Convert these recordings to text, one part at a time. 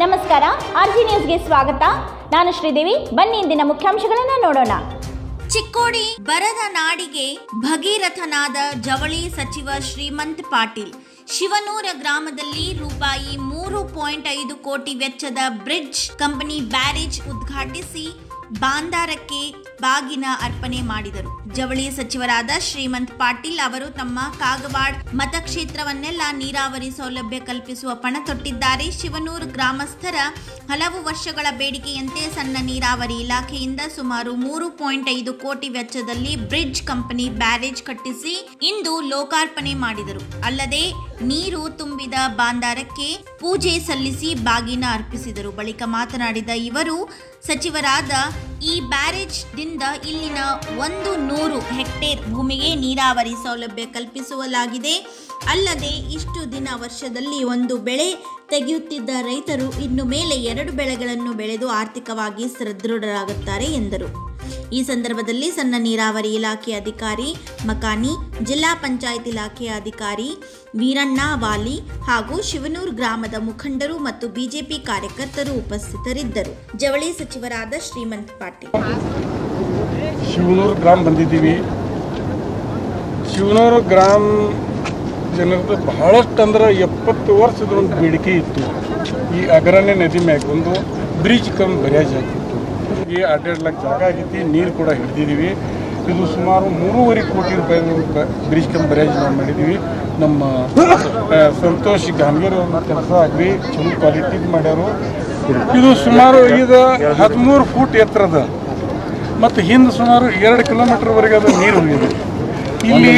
ನಮಸ್ಕಾರ, ಆರ್ಜಿ ನ್ಯೂಸ್ಗೆ ಸ್ವಾಗತ. ನಾನು ಶ್ರೀದೇವಿ. ಬನ್ನಿ ಇಂದಿನ ಮುಖ್ಯಾಂಶಗಳನ್ನು ನೋಡೋಣ. ಚಿಕ್ಕೋಡಿ ಬರದ ನಾಡಿಗೆ ಭಗೀರಥನಾದ ಜವಳಿ ಸಚಿವ ಶ್ರೀಮಂತ್ ಪಾಟೀಲ್. ಶಿವನೂರ ಗ್ರಾಮದಲ್ಲಿ ರೂಪಾಯಿ 3.5 ಕೋಟಿ ವೆಚ್ಚದ ಬ್ರಿಡ್ಜ್ ಕಂಪನಿ ಬ್ಯಾರೇಜ್ ಉದ್ಘಾಟಿಸಿ ಬಾಂದಾರಕ್ಕೆ ಬಾಗಿನ ಅರ್ಪಣೆ ಮಾಡಿದರು. ಜವಳಿ ಸಚಿವರಾದ ಶ್ರೀಮಂತ್ ಪಾಟೀಲ್ ಅವರು ತಮ್ಮ ಕಾಗವಾಡ ಮತಕ್ಷೇತ್ರವನ್ನೆಲ್ಲ ನೀರಾವರಿ ಸೌಲಭ್ಯ ಕಲ್ಪಿಸುವ ಪಣ ತೊಟ್ಟಿದ್ದಾರೆ. ಶಿವನೂರು ಗ್ರಾಮಸ್ಥರ ಹಲವು ವರ್ಷಗಳ ಬೇಡಿಕೆಯಂತೆ ಸಣ್ಣ ನೀರಾವರಿ ಇಲಾಖೆಯಿಂದ ಸುಮಾರು 3.5 ಕೋಟಿ ವೆಚ್ಚದಲ್ಲಿ ಬ್ರಿಡ್ಜ್ ಕಂಪನಿ ಬ್ಯಾರೇಜ್ ಕಟ್ಟಿಸಿ ಇಂದು ಲೋಕಾರ್ಪಣೆ ಮಾಡಿದರು. ಅಲ್ಲದೆ ನೀರು ತುಂಬಿದ ಬಾಂದಾರಕ್ಕೆ ಪೂಜೆ ಸಲ್ಲಿಸಿ ಬಾಗಿನ ಅರ್ಪಿಸಿದರು. ಬಳಿಕ ಮಾತನಾಡಿದ ಇವರು, ಸಚಿವರಾದ ಈ ಬ್ಯಾರೇಜ್ ದಿಂದ ಇಲ್ಲಿನ 100 ಹೆಕ್ಟೇರ್ ಭೂಮಿಗೆ ನೀರಾವರಿ ಸೌಲಭ್ಯ ಕಲ್ಪಿಸಲಾಗಿದೆ. ಅಲ್ಲದೆ ಇಷ್ಟು ದಿನ ವರ್ಷದಲ್ಲಿ ಒಂದು ಬೆಳೆ ತೆಗೆಯುತ್ತಿದ್ದ ರೈತರು ಇನ್ನು ಮೇಲೆ 2 ಬೆಳೆಗಳನ್ನು ಬೆಳೆದು ಆರ್ಥಿಕವಾಗಿ ಸದೃಢರಾಗುತ್ತಾರೆ ಎಂದರು. ಈ ಸಂದರ್ಭದಲ್ಲಿ ಸಣ್ಣ ನೀರಾವರಿ ಇಲಾಖೆ ಅಧಿಕಾರಿ ಮಕಾನಿ, ಜಿಲ್ಲಾ ಪಂಚಾಯತ್ ಇಲಾಖೆಯ ಅಧಿಕಾರಿ ವೀರಣ್ಣ ವಾಲಿ ಹಾಗೂ ಶಿವನೂರು ಗ್ರಾಮದ ಮುಖಂಡರು ಮತ್ತು ಬಿಜೆಪಿ ಕಾರ್ಯಕರ್ತರು ಉಪಸ್ಥಿತರಿದ್ದರು. ಜವಳಿ ಸಚಿವರಾದ ಶ್ರೀಮಂತ್ ಪಾಟೀಲ್. ಶಿವನೂರು ಗ್ರಾಮ ಬಂದಿದ್ದೀವಿ. ಶಿವನೂರು ಗ್ರಾಮ ಜನರದ್ದು ಬಹಳಷ್ಟು ಅಂದ್ರೆ 70 ವರ್ಷದ ಒಂದು ಬೇಡಿಕೆ ಇತ್ತು. ಈ ಅಗ್ರಣ್ಯ ನದಿ ಮ್ಯಾಗ ಒಂದು ಬ್ರಿಡ್ಜ್ ಬ್ಯಾರೇಜ್ ಆಗಿತ್ತು. ಈ ಅಡ್ಡಾಡ್ಲಕ್ಕೆ ಜಾಗ ಆಗೈತಿ, ನೀರು ಕೂಡ ಹಿಡಿದಿದ್ದೀವಿ. ಇದು ಸುಮಾರು 3.5 ಕೋಟಿ ರೂಪಾಯಿ ಬ್ರಿಡ್ಜ್ ಬ್ಯಾರೇಜ್ ನಾವು ಮಾಡಿದ್ದೀವಿ. ನಮ್ಮ ಸಂತೋಷ್ ಗಾಂಗೇರ್ ಅವ್ರ ಕೆಲಸ ಆಗಲಿ ಚಲೋ ಕ್ವಾಲಿಟಿದು ಮಾಡ್ಯಾರು. ಇದು ಸುಮಾರು ಈಗ 13 ಫೂಟ್ ಎತ್ತರದ ಮತ್ತು ಹಿಂದೆ ಸುಮಾರು 2 ಕಿಲೋಮೀಟರ್ವರೆಗೆ ಅದು ನೀರು ಹೋಗಿದೆ. ಇಲ್ಲಿ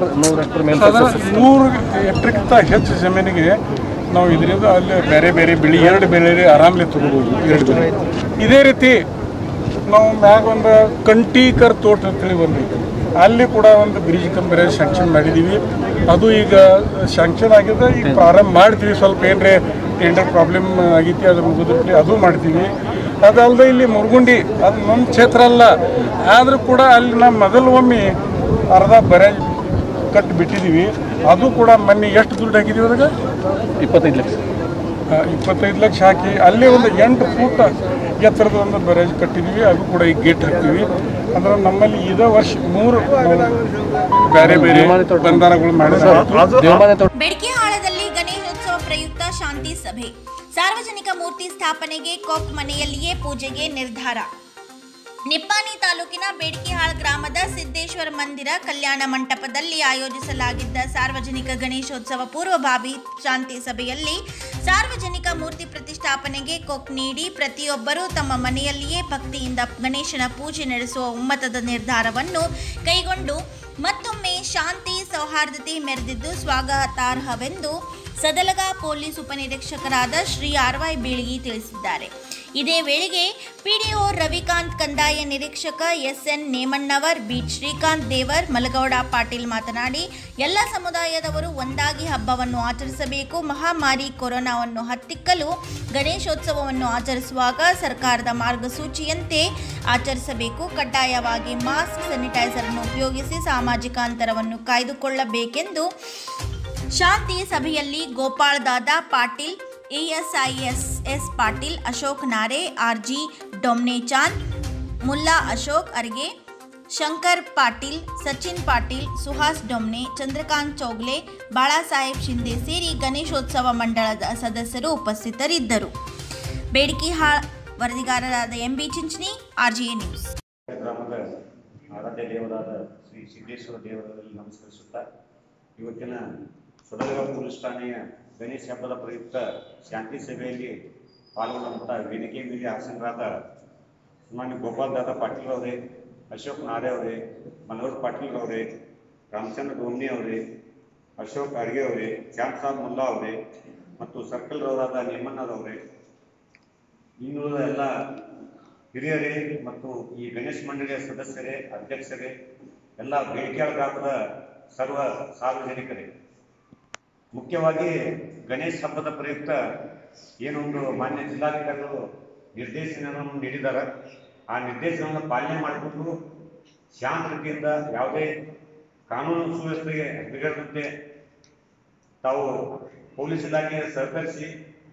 100 ಹೆಕ್ಟರ್ಗಿಂತ ಹೆಚ್ಚು ಜಮೀನಿಗೆ ನಾವು ಇದರಿಂದ ಅಲ್ಲಿ ಬೇರೆ ಬೇರೆ ಬೆಳೆ 2 ಬೆಳೆ ಆರಾಮಲೆ ತಗೋಬೋದು. 2 ಬೆಳೆ ಇದೇ ರೀತಿ ನಾವು ಮ್ಯಾಗ ಒಂದು ಕಂಟೀಕರ್ ತೋಟ ಅಂತೇಳಿ ಬಂದೈತಿ, ಅಲ್ಲಿ ಕೂಡ ಒಂದು ಬ್ರಿಡ್ಜ್ ಬ್ಯಾರೇಜ್ ಶಾಂಕ್ಷನ್ ಮಾಡಿದ್ದೀವಿ. ಅದು ಈಗ ಶಾಂಕ್ಷನ್ ಆಗಿದೆ. ಈಗ ಪ್ರಾರಂಭ ಮಾಡ್ತೀವಿ. ಸ್ವಲ್ಪ ಏನರೇ ಟೆಂಡರ್ ಪ್ರಾಬ್ಲಮ್ ಆಗೈತಿ, ಅದ್ರ ಮುಗಿದ್ರೆ ಅದು ಮಾಡ್ತೀವಿ. ಅದಲ್ಲದೆ ಇಲ್ಲಿ ಮುರುಗುಂಡಿ, ಅದು ನಮ್ಮ ಕ್ಷೇತ್ರ ಅಲ್ಲ, ಆದರೂ ಕೂಡ ಅಲ್ಲಿ ನಾವು ಮೊದಲು ಒಮ್ಮೆ ಅರ್ಧ ಬ್ಯಾರೇಜ್ ಕಟ್ಟಿ ಬಿಟ್ಟಿದ್ದೀವಿ. ಅದು ಕೂಡ ಮೊನ್ನೆ ಎಷ್ಟು ದುಡ್ಡು ಹಾಕಿದ್ದೀವಿ ಅದಾಗ 25 ಲಕ್ಷ ಹಾಕಿ ಅಲ್ಲಿ ಒಂದು 8 ಫೂಟ್ ಎತ್ತರದ ಒಂದು ಬ್ಯಾರೇಜ್ ಕಟ್ಟಿದ್ದೀವಿ. ಅದು ಕೂಡ ಈಗ ಗೇಟ್ ಹಾಕ್ತೀವಿ. ಅಂದ್ರೆ ನಮ್ಮಲ್ಲಿ ಇದೇ ವರ್ಷ 3 ಬೇರೆ ಬೇರೆ ಬಂಧನಗಳು ಮಾಡಿದ್ದಾರೆ. ಬೆಡಕಿಹಾಳದಲ್ಲಿ ಗಣೇಶೋತ್ಸವ ಪ್ರಯುಕ್ತ ಶಾಂತಿ ಸಭೆ. ಸಾರ್ವಜನಿಕ ಮೂರ್ತಿ ಸ್ಥಾಪನೆಗೆ ಕೊಕ್ ಮನೆಯಲ್ಲಿಯೇ ಪೂಜೆಗೆ ನಿರ್ಧಾರ. ನಿಪ್ಪಾಣಿ ತಾಲೂಕಿನ ಬೇಡಕಿಹಾಳ್ ಗ್ರಾಮದ ಸಿದ್ದೇಶ್ವರ ಮಂದಿರ ಕಲ್ಯಾಣ ಮಂಟಪದಲ್ಲಿ ಆಯೋಜಿಸಲಾಗಿದ್ದ ಸಾರ್ವಜನಿಕ ಗಣೇಶೋತ್ಸವ ಪೂರ್ವಭಾವಿ ಶಾಂತಿ ಸಭೆಯಲ್ಲಿ ಸಾರ್ವಜನಿಕ ಮೂರ್ತಿ ಪ್ರತಿಷ್ಠಾಪನೆಗೆ ಕೊಕ್ ನೀಡಿ ಪ್ರತಿಯೊಬ್ಬರೂ ತಮ್ಮ ಮನೆಯಲ್ಲಿಯೇ ಭಕ್ತಿಯಿಂದ ಗಣೇಶನ ಪೂಜೆ ನಡೆಸುವ ಒಮ್ಮತದ ನಿರ್ಧಾರವನ್ನು ಕೈಗೊಂಡು ಮತ್ತೊಮ್ಮೆ ಶಾಂತಿ ಸೌಹಾರ್ದತೆ ಮೆರೆದಿದ್ದು ಸ್ವಾಗತಾರ್ಹವೆಂದು ಸದಲಗ ಪೊಲೀಸ್ ಉಪನಿರೀಕ್ಷಕರಾದ ಶ್ರೀ RY ಬೀಳಗಿ ತಿಳಿಸಿದ್ದಾರೆ. ಇದೇ ವೇಳೆಗೆ ಪಿಡಿಒ ರವಿಕಾಂತ್, ಕಂದಾಯ ನಿರೀಕ್ಷಕ SN ನೇಮಣ್ಣವರ್, ಬೀಟ್ ಶ್ರೀಕಾಂತ್ ದೇವರ್, ಮಲಗೌಡ ಪಾಟೀಲ್ ಮಾತನಾಡಿ, ಎಲ್ಲ ಸಮುದಾಯದವರು ಒಂದಾಗಿ ಹಬ್ಬವನ್ನು ಆಚರಿಸಬೇಕು. ಮಹಾಮಾರಿ ಕೊರೋನಾವನ್ನು ಹತ್ತಿಕ್ಕಲು ಗಣೇಶೋತ್ಸವವನ್ನು ಆಚರಿಸುವಾಗ ಸರ್ಕಾರದ ಮಾರ್ಗಸೂಚಿಯಂತೆ ಆಚರಿಸಬೇಕು. ಕಡ್ಡಾಯವಾಗಿ ಮಾಸ್ಕ್, ಸ್ಯಾನಿಟೈಸರ್ ಅನ್ನು ಉಪಯೋಗಿಸಿ ಸಾಮಾಜಿಕ ಅಂತರವನ್ನು ಕಾಯ್ದುಕೊಳ್ಳಬೇಕೆಂದು ಶಾಂತಿ ಸಭೆಯಲ್ಲಿ ಗೋಪಾಲ್ ದಾದಾ ಪಾಟೀಲ್, ASISS ಪಾಟೀಲ್, ಅಶೋಕ್ ನಾರೆ, RG ಡೊಮ್ನೆಚಾಂದ್, ಮುಲ್ಲಾ ಅಶೋಕ್ ಅರ್ಗೆ, ಶಂಕರ್ ಪಾಟೀಲ್, ಸಚಿನ್ ಪಾಟೀಲ್, ಸುಹಾಸ್ ಡೊಮ್ನೆ, ಚಂದ್ರಕಾಂತ್ ಚೌಗ್ಲೆ, ಬಾಳಾಸಾಹೇಬ್ ಶಿಂದೆ ಸೇರಿ ಗಣೇಶೋತ್ಸವ ಮಂಡಳದ ಸದಸ್ಯರು ಉಪಸ್ಥಿತರಿದ್ದರು. ಬೇಡಕಿಹಾಳ್ ವರದಿಗಾರರಾದ MB ಚಿಂಚಣಿ, RGA ನ್ಯೂಸ್. ಗ್ರಾಮದ ಆರಾಧ್ಯ ದೇವರಾದ ಶ್ರೀ ಸಿದ್ದೇಶ್ವರ ದೇವರಲ್ಲಿ ನಮಸ್ಕರಿಸುತ್ತಾ ಇವತ್ತಿನ ಸದಲಗ ಪೊಲೀಸ್ ಠಾಣೆಯ ಗಣೇಶ ಹಬ್ಬದ ಪ್ರಯುಕ್ತ ಶಾಂತಿ ಸಭೆಯಲ್ಲಿ ಪಾಲ್ಗೊಂಡಂಥ ವೇದಿಕೆ ಮೇಲೆ ಆಸನರಾದ ಮಾನ್ಯ ಗೋಪಾಲ್ ದಾದಾ ಪಾಟೀಲ್ ಅವರೇ, ಅಶೋಕ್ ನಾರೆ ಅವರೇ, ಮನೋಹರ್ ಪಾಟೀಲ್ ಅವರೇ, ರಾಮಚಂದ್ರ ಡೋಮ್ನಿ ಅವರೇ, ಅಶೋಕ್ ಅರ್ಗೆ ಅವರೇ, ಚಾಂದ್ ಸಾಬ್ ಮುಲ್ಲಾ ಅವರೇ ಮತ್ತು ಸರ್ಕಲ್ ರವರಾದ ನೇಮಣ್ಣರವರೇ, ಇನ್ನುಳಿದ ಎಲ್ಲ ಹಿರಿಯರೇ ಮತ್ತು ಈ ಗಣೇಶ ಮಂಡಳಿಯ ಸದಸ್ಯರೇ, ಅಧ್ಯಕ್ಷರೇ, ಎಲ್ಲ ಬೇಡಿಕೆಯಾಳ ಗ್ರಾಮದ ಸರ್ವ ಸಾರ್ವಜನಿಕರೇ, ಮುಖ್ಯವಾಗಿ ಗಣೇಶ ಹಬ್ಬದ ಪ್ರಯುಕ್ತ ಏನೊಂದು ಮಾನ್ಯ ಜಿಲ್ಲಾಧಿಕಾರಿಗಳು ನಿರ್ದೇಶನವನ್ನು ನೀಡಿದ್ದಾರೆ. ಆ ನಿರ್ದೇಶನವನ್ನು ಪಾಲನೆ ಮಾಡಿಕೊಂಡು ಶಾಂತ ರೀತಿಯಿಂದ ಯಾವುದೇ ಕಾನೂನು ಸುವ್ಯವಸ್ಥೆಗೆ ಬಿಗಡದಂತೆ ತಾವು ಪೊಲೀಸ್ ಇಲಾಖೆಗೆ ಸಹಕರಿಸಿ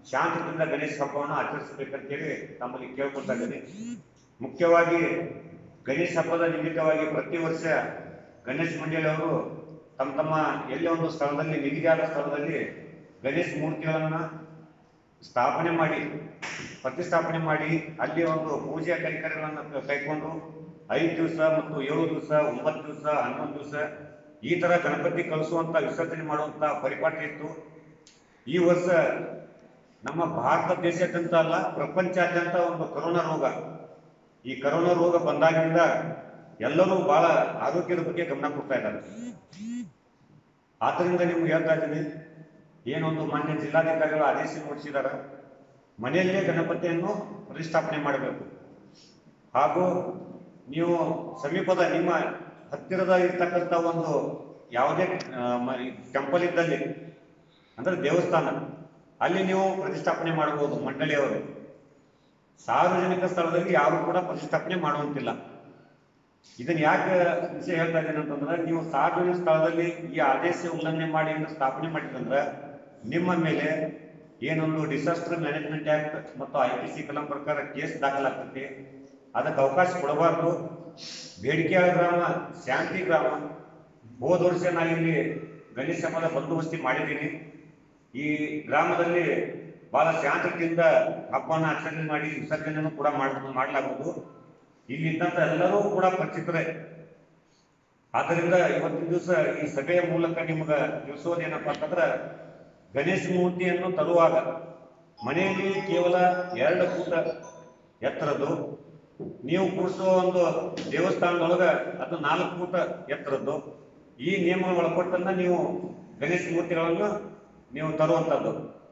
ಶಾಂತಿಯಿಂದ ಗಣೇಶ ಹಬ್ಬವನ್ನು ಆಚರಿಸಬೇಕಂತೇಳಿ ತಮ್ಮಲ್ಲಿ ಕೇಳ್ಕೊತಾ ಇದ್ದೀನಿ. ಮುಖ್ಯವಾಗಿ ಗಣೇಶ ಹಬ್ಬದ ನಿಮಿತ್ತವಾಗಿ ಪ್ರತಿ ವರ್ಷ ಗಣೇಶ ಮಂಡಳಿಯವರು ತಮ್ಮ ಎಲ್ಲೇ ಒಂದು ಸ್ಥಳದಲ್ಲಿ ನಿಗದಿಯಾದ ಸ್ಥಳದಲ್ಲಿ ಗಣೇಶ ಮೂರ್ತಿಗಳನ್ನ ಸ್ಥಾಪನೆ ಮಾಡಿ ಪ್ರತಿಷ್ಠಾಪನೆ ಮಾಡಿ ಅಲ್ಲಿ ಒಂದು ಪೂಜೆ ಕೈಂಕರ್ಯಗಳನ್ನು ಕೈಕೊಂಡು 5 ದಿವಸ ಮತ್ತು 7 ದಿವಸ 9 ದಿವಸ 11 ದಿವಸ ಈ ತರ ಗಣಪತಿ ಕಳಿಸುವಂತ ವಿಸರ್ಜನೆ ಮಾಡುವಂತ ಪರಿಪಾಠ ಇತ್ತು. ಈ ವರ್ಷ ನಮ್ಮ ಭಾರತ ದೇಶಾದ್ಯಂತ ಅಲ್ಲ, ಪ್ರಪಂಚಾದ್ಯಂತ ಒಂದು ಕೊರೋನಾ ರೋಗ, ಈ ಕೊರೋನಾ ರೋಗ ಬಂದಾಗಿಂದ ಎಲ್ಲರೂ ಬಹಳ ಆರೋಗ್ಯದ ಬಗ್ಗೆ ಗಮನ ಕೊಡ್ತಾ ಇದ್ದಾರೆ. ಆದ್ದರಿಂದ ನಿಮ್ಗೆ ಹೇಳ್ತಾ ಇದ್ದೀನಿ, ಏನೊಂದು ಮಾನ್ಯ ಜಿಲ್ಲಾಧಿಕಾರಿಗಳು ಆದೇಶ ಹೊರಡಿಸಿದ್ದಾರೆ, ಮನೆಯಲ್ಲೇ ಗಣಪತಿಯನ್ನು ಪ್ರತಿಷ್ಠಾಪನೆ ಮಾಡಬೇಕು. ಹಾಗೂ ನೀವು ಸಮೀಪದ ನಿಮ್ಮ ಹತ್ತಿರದ ಇರ್ತಕ್ಕಂಥ ಒಂದು ಯಾವುದೇ ಟೆಂಪಲ್ ಇದ್ದಲ್ಲಿ ಅಂದ್ರೆ ದೇವಸ್ಥಾನ, ಅಲ್ಲಿ ನೀವು ಪ್ರತಿಷ್ಠಾಪನೆ ಮಾಡಬಹುದು. ಮಂಡಳಿಯವರು ಸಾರ್ವಜನಿಕ ಸ್ಥಳದಲ್ಲಿ ಯಾರು ಕೂಡ ಪ್ರತಿಷ್ಠಾಪನೆ ಮಾಡುವಂತಿಲ್ಲ. ಇದನ್ನ ಯಾಕೆ ವಿಷಯ ಹೇಳ್ತಾ ಇದ್ದೇನೆ ಅಂತಂದ್ರೆ, ನೀವು ಸಾರ್ವಜನಿಕ ಸ್ಥಳದಲ್ಲಿ ಈ ಆದೇಶ ಉಲ್ಲಂಘನೆ ಮಾಡಿ ಸ್ಥಾಪನೆ ಮಾಡಿದಂದ್ರೆ ನಿಮ್ಮ ಮೇಲೆ ಏನೊಂದು ಡಿಸಾಸ್ಟರ್ ಮ್ಯಾನೇಜ್ಮೆಂಟ್ ಆಕ್ಟ್ ಮತ್ತು IPC ಕಲಂ ಪ್ರಕಾರ ಕೇಸ್ ದಾಖಲಾಗ್ತದೆ. ಅದಕ್ಕೆ ಅವಕಾಶ ಕೊಡಬಾರ್ದು. ಬೇಡಿಕೆಯಾಳ ಗ್ರಾಮ ಶಾಂತಿ ಗ್ರಾಮ. ಹೋದ ವರ್ಷ ನಾನು ಇಲ್ಲಿ ಗಣೇಶ ಹಬ್ಬದ ಬಂದೋಬಸ್ತಿ ಮಾಡಿದ್ದೀನಿ. ಈ ಗ್ರಾಮದಲ್ಲಿ ಬಹಳ ಶಾಂತಿಯಿಂದ ಹಬ್ಬವನ್ನು ಆಚರಣೆ ಮಾಡಿ ವಿಸರ್ಜನೆಯನ್ನು ಕೂಡ ಮಾಡಲಾಗುವುದು. ಇಲ್ಲಿ ಇದ್ದಂತ ಎಲ್ಲರೂ ಕೂಡ ಪರಿಚಿತರೇ. ಆದ್ದರಿಂದ ಇವತ್ತಿನ ದಿವಸ ಈ ಸಭೆಯ ಮೂಲಕ ನಿಮ್ಗೆ ತಿಳಿಸೋದೇನಪ್ಪ ಅಂತಂದ್ರೆ, ಗಣೇಶ ಮೂರ್ತಿಯನ್ನು ತರುವಾಗ ಮನೆಯಲ್ಲಿ ಕೇವಲ 2 ಫೂಟ್ ಎತ್ತರದ್ದು, ನೀವು ಕೂರಿಸುವ ಒಂದು ದೇವಸ್ಥಾನದೊಳಗ ಅದು 4 ಫೂಟ್ ಎತ್ತರದ್ದು. ಈ ನಿಯಮಗಳ ಒಳಪಟ್ಟನ್ನ ನೀವು ಗಣೇಶ ಮೂರ್ತಿಗಳನ್ನು ನೀವು ತರುವಂಥದ್ದು.